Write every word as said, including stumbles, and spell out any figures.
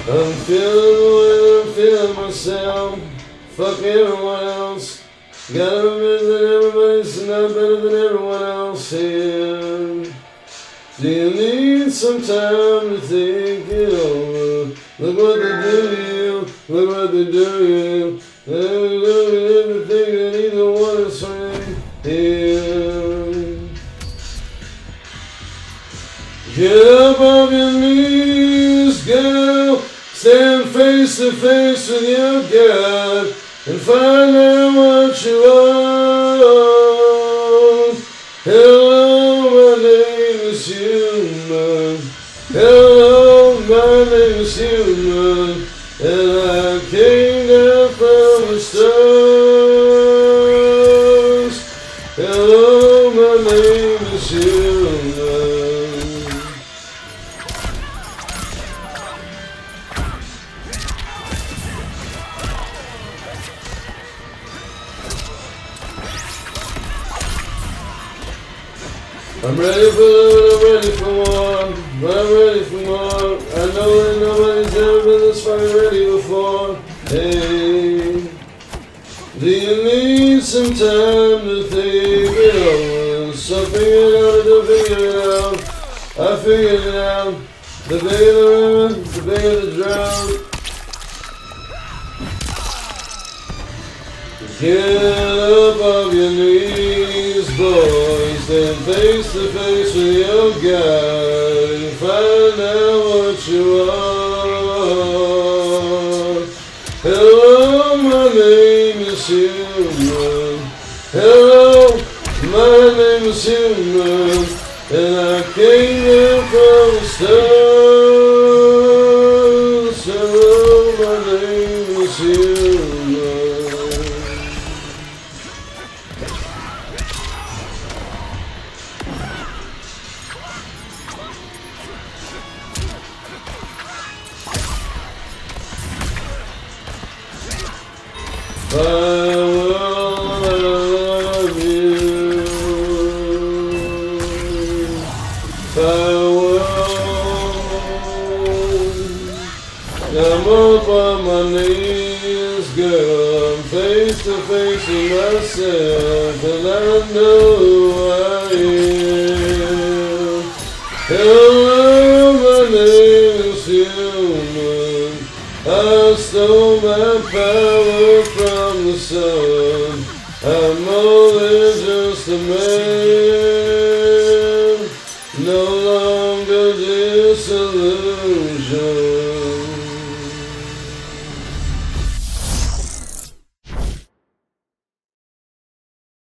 I'm feeling the way I'm feeling myself. Fuck everyone else. Gotta admit that everybody's not better than everyone else here. Do you need some time to think it over? Look what they do to you. Look what they do to you. They look at everything that either one is right here. Get up off your knees, girl. Stand face to face with your God and find out what you want. Hello, my name is Human. Hello, my name is Human. And I came down from the stars. Hello, my name is Human. I'm ready for love, I'm ready for more, I'm ready for more. I know that nobody's ever been this fucking ready before. Hey, do you need some time to think it over? So figure it out, don't figure it out. I figured it out. The bigger the river, the bigger the drought. Get up off your knees, boys. Stand face to face with your God and find out what you want. Hello, my name is Human. Hello, my name is Human. And I came in from the stars. Hello, my name is Human. I will love you. I will. I'm up on my knees, girl. I'm face to face with myself, and I know who I am. Hello, my name is Human. I stole my power from the sun. I'm more than just a man, no longer disillusioned.